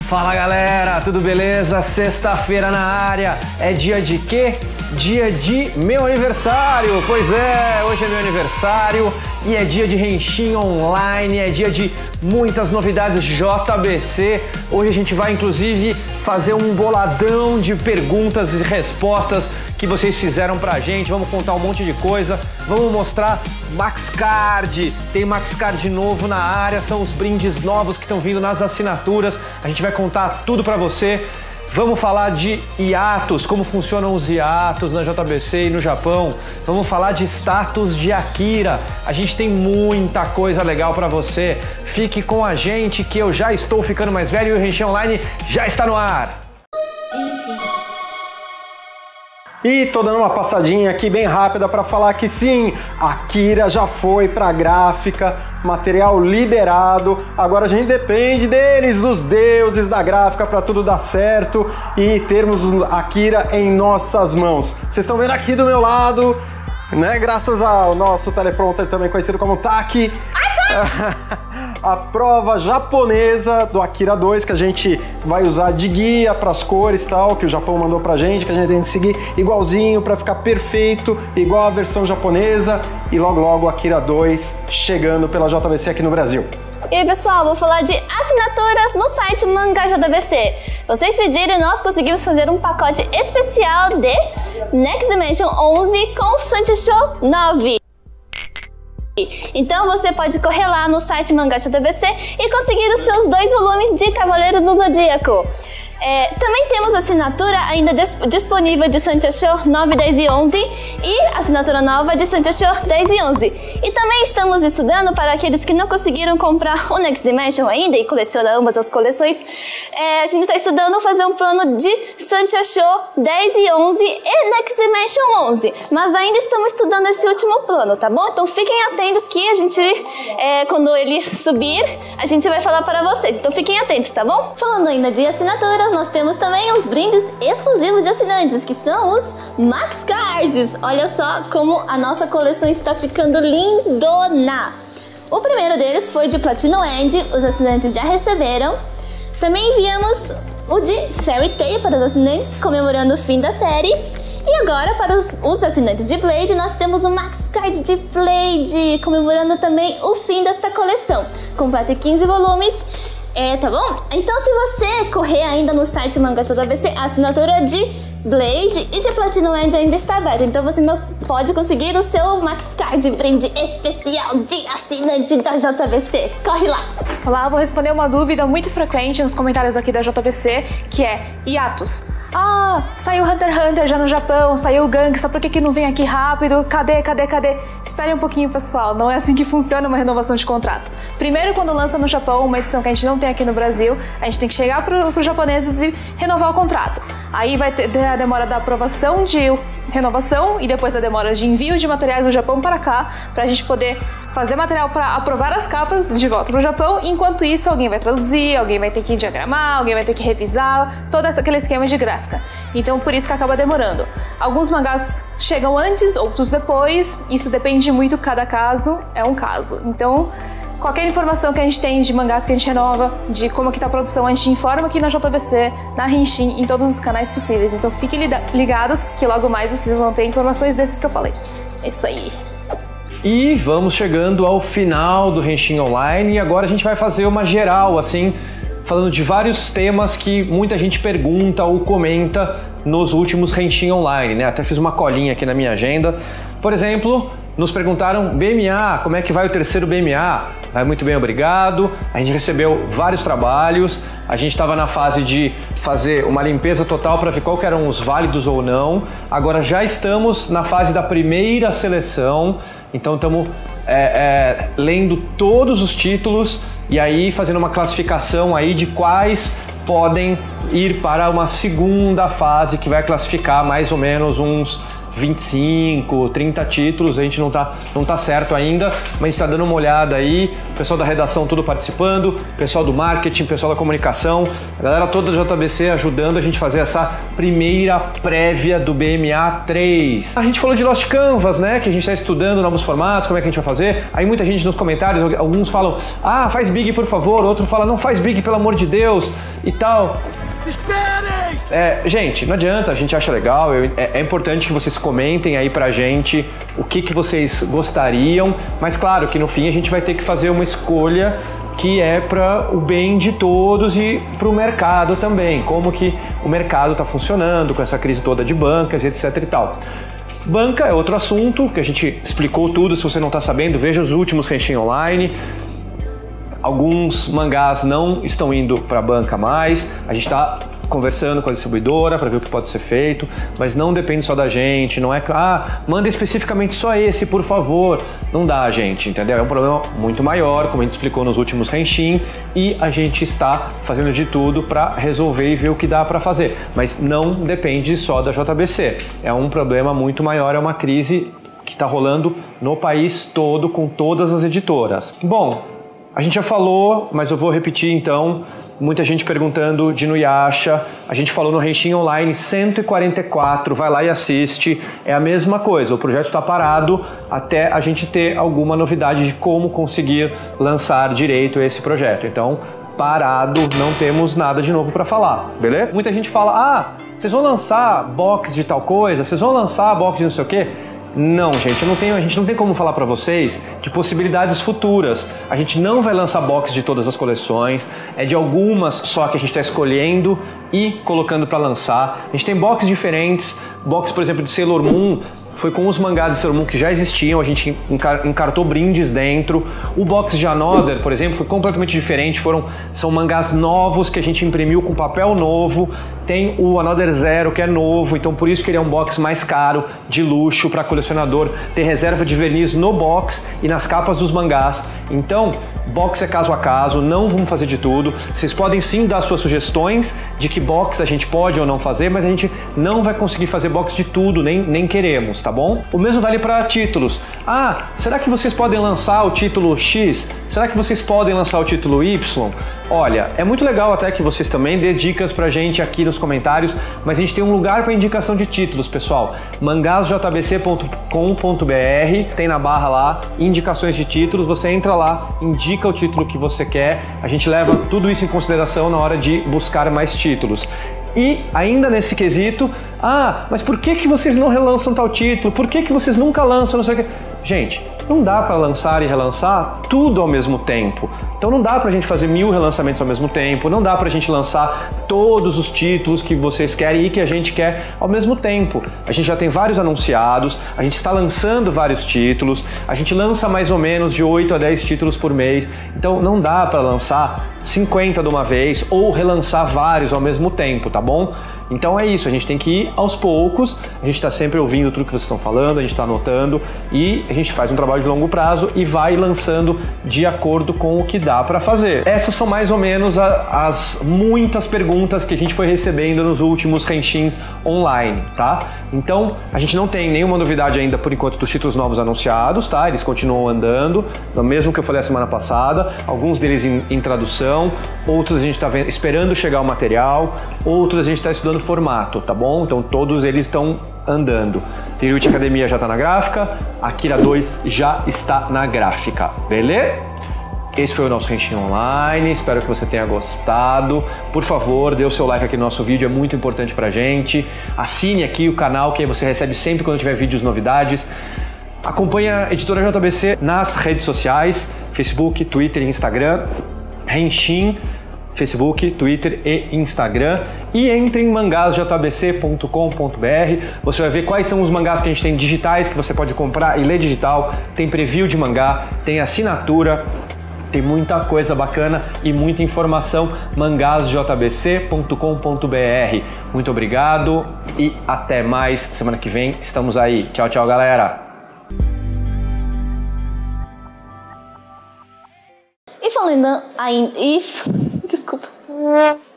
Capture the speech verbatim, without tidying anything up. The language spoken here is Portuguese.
Fala galera, tudo beleza? Sexta-feira na área, é dia de quê? Dia de meu aniversário! Pois é, hoje é meu aniversário e é dia de Henshin Online, é dia de muitas novidades J B C. Hoje a gente vai inclusive fazer um boladão de perguntas e respostas que vocês fizeram pra gente, vamos contar um monte de coisa, vamos mostrar Max Card, tem Max Card novo na área, são os brindes novos que estão vindo nas assinaturas, a gente vai contar tudo pra você. Vamos falar de hiatos, como funcionam os hiatos na J B C e no Japão. Vamos falar de status de Akira. A gente tem muita coisa legal pra você. Fique com a gente que eu já estou ficando mais velho e o Henshin Online já está no ar. E tô dando uma passadinha aqui bem rápida para falar que sim, Akira já foi para gráfica, material liberado. Agora a gente depende deles, dos deuses da gráfica, para tudo dar certo e termos Akira em nossas mãos. Vocês estão vendo aqui do meu lado, né? Graças ao nosso teleprompter, também conhecido como Taki, a prova japonesa do Akira dois, que a gente vai usar de guia para as cores e tal, que o Japão mandou pra gente, que a gente tem que seguir igualzinho para ficar perfeito, igual a versão japonesa, e logo logo o Akira dois chegando pela J B C aqui no Brasil. E aí pessoal, vou falar de assinaturas no site Mangá J B C. Vocês pediram e nós conseguimos fazer um pacote especial de Next Dimension onze com Sancho nove. Então você pode correr lá no site Mangá J B C e conseguir os seus dois volumes de Cavaleiros do Zodíaco. É, também temos assinatura ainda disponível de Sancho nove, dez e onze e assinatura nova de Sancho dez e onze. E também estamos estudando para aqueles que não conseguiram comprar o Next Dimension ainda e colecionam ambas as coleções. É, a gente está estudando fazer um plano de Sancho dez e onze e Next Dimension onze. Mas ainda estamos estudando esse último plano, tá bom? Então fiquem atentos que a gente, é, quando ele subir, a gente vai falar para vocês. Então fiquem atentos, tá bom? Falando ainda de assinatura, nós temos também os brindes exclusivos de assinantes, que são os Max Cards. Olha só como a nossa coleção está ficando lindona. O primeiro deles foi de Platinum End, os assinantes já receberam. Também enviamos o de Fairy Tail para os assinantes, comemorando o fim da série. E agora, para os, os assinantes de Blade, nós temos o Max Card de Blade, comemorando também o fim desta coleção. Completa quinze volumes. É, tá bom? Então se você correr ainda no site Mangá J B C, a assinatura de Blade e de Platinum End ainda está aberta. Então você não pode conseguir o seu Max Card brinde especial de assinante da J B C. Corre lá! Olá, vou responder uma dúvida muito frequente nos comentários aqui da J B C, que é hiatos. Ah, saiu Hunter x Hunter já no Japão, saiu Gangsta, por que que não vem aqui rápido? Cadê, cadê, cadê? Espere um pouquinho, pessoal, não é assim que funciona uma renovação de contrato. Primeiro, quando lança no Japão uma edição que a gente não tem aqui no Brasil, a gente tem que chegar para os japoneses e renovar o contrato. Aí vai ter a demora da aprovação de renovação e depois a demora de envio de materiais do Japão para cá, para a gente poder fazer material para aprovar as capas de volta para o Japão. Enquanto isso, alguém vai traduzir, alguém vai ter que diagramar, alguém vai ter que revisar, todo aquele esquema de gráfica. Então, por isso que acaba demorando. Alguns mangás chegam antes, outros depois, isso depende muito, cada caso é um caso. Então, qualquer informação que a gente tem de mangás que a gente renova, de como que tá a produção, a gente informa aqui na J B C, na Henshin, em todos os canais possíveis. Então fiquem ligados que logo mais vocês vão ter informações desses que eu falei. É isso aí. E vamos chegando ao final do Henshin Online e agora a gente vai fazer uma geral, assim, falando de vários temas que muita gente pergunta ou comenta nos últimos Henshin Online, né? Até fiz uma colinha aqui na minha agenda. Por exemplo, nos perguntaram B M A, como é que vai o terceiro B M A? Vai muito bem, obrigado. A gente recebeu vários trabalhos, a gente estava na fase de fazer uma limpeza total para ver qual que eram os válidos ou não. Agora já estamos na fase da primeira seleção, então estamos é, é, lendo todos os títulos e aí fazendo uma classificação aí de quais podem ir para uma segunda fase que vai classificar mais ou menos uns vinte e cinco, trinta títulos, a gente não tá, não tá certo ainda, mas a gente tá dando uma olhada aí, o pessoal da redação tudo participando, o pessoal do marketing, o pessoal da comunicação, a galera toda da J B C ajudando a gente a fazer essa primeira prévia do B M A três. A gente falou de Lost Canvas, né, que a gente tá estudando novos formatos, como é que a gente vai fazer. Aí muita gente nos comentários, alguns falam, ah, faz big por favor, outro fala, não faz big pelo amor de Deus e tal. Esperem! É, gente, não adianta, a gente acha legal, eu, é, é importante que vocês comentem aí pra gente o que, que vocês gostariam, mas claro que no fim a gente vai ter que fazer uma escolha que é para o bem de todos e para o mercado também, como que o mercado está funcionando com essa crise toda de bancas e etc e tal. Banca é outro assunto, que a gente explicou tudo, se você não está sabendo, veja os últimos Henshin Online. Alguns mangás não estão indo para a banca mais, a gente está conversando com a distribuidora para ver o que pode ser feito, mas não depende só da gente, não é que, ah, manda especificamente só esse, por favor. Não dá, gente, entendeu? É um problema muito maior, como a gente explicou nos últimos Henshin, e a gente está fazendo de tudo para resolver e ver o que dá para fazer, mas não depende só da J B C, é um problema muito maior, é uma crise que está rolando no país todo com todas as editoras. Bom, a gente já falou, mas eu vou repetir então, muita gente perguntando de Nuyasha, a gente falou no Henshin Online cento e quarenta e quatro, vai lá e assiste, é a mesma coisa, o projeto está parado até a gente ter alguma novidade de como conseguir lançar direito esse projeto, então parado, não temos nada de novo para falar, beleza? Muita gente fala, ah, vocês vão lançar box de tal coisa, vocês vão lançar box de não sei o quê? Não, gente, eu não tenho, a gente não tem como falar para vocês de possibilidades futuras. A gente não vai lançar box de todas as coleções, é de algumas só que a gente está escolhendo e colocando para lançar. A gente tem box diferentes, box, por exemplo, de Sailor Moon, foi com os mangás de Sailor Moon que já existiam, a gente encartou brindes dentro. O box de Another, por exemplo, foi completamente diferente, foram, são mangás novos que a gente imprimiu com papel novo. Tem o Another Zero, que é novo, então por isso que ele é um box mais caro, de luxo, para colecionador. Tem reserva de verniz no box e nas capas dos mangás. Então, box é caso a caso, não vamos fazer de tudo. Vocês podem sim dar suas sugestões de que box a gente pode ou não fazer, mas a gente não vai conseguir fazer box de tudo, nem, nem queremos, tá bom? O mesmo vale para títulos. Ah, será que vocês podem lançar o título X? Será que vocês podem lançar o título Y? Olha, é muito legal até que vocês também dê dicas pra gente aqui nos comentários, mas a gente tem um lugar para indicação de títulos, pessoal. mangás j b c ponto com ponto b r, tem na barra lá, indicações de títulos, você entra lá, indica o título que você quer, a gente leva tudo isso em consideração na hora de buscar mais títulos. E ainda nesse quesito, ah, mas por que que vocês não relançam tal título? Por que que vocês nunca lançam não sei o que? Gente, não dá para lançar e relançar tudo ao mesmo tempo. Então não dá pra gente fazer mil relançamentos ao mesmo tempo, não dá pra gente lançar todos os títulos que vocês querem e que a gente quer ao mesmo tempo. A gente já tem vários anunciados, a gente está lançando vários títulos, a gente lança mais ou menos de oito a dez títulos por mês, então não dá pra lançar cinquenta de uma vez ou relançar vários ao mesmo tempo, tá bom? Então é isso, a gente tem que ir aos poucos, a gente está sempre ouvindo tudo que vocês estão falando, a gente está anotando e a gente faz um trabalho de longo prazo e vai lançando de acordo com o que dá para fazer. Essas são mais ou menos a, as muitas perguntas que a gente foi recebendo nos últimos Henshin Online, tá? Então a gente não tem nenhuma novidade ainda por enquanto dos títulos novos anunciados, tá? Eles continuam andando, o mesmo que eu falei a semana passada, alguns deles em, em tradução, outros a gente está esperando chegar o material, outros a gente está estudando formato, tá bom? Então todos eles estão andando. Teruichi Academia já está na gráfica, Akira dois já está na gráfica, beleza? Esse foi o nosso Henshin Online, espero que você tenha gostado. Por favor, dê o seu like aqui no nosso vídeo, é muito importante pra gente. Assine aqui o canal, que aí você recebe sempre quando tiver vídeos, novidades. Acompanhe a Editora J B C nas redes sociais, Facebook, Twitter e Instagram. Henshin, Facebook, Twitter e Instagram, e entre em mangás j b c ponto com ponto b r, você vai ver quais são os mangás que a gente tem digitais que você pode comprar e ler digital, tem preview de mangá, tem assinatura, tem muita coisa bacana e muita informação, mangás j b c ponto com ponto b r. Muito obrigado e até mais, semana que vem estamos aí. Tchau, tchau, galera! E falando ainda... Desculpa.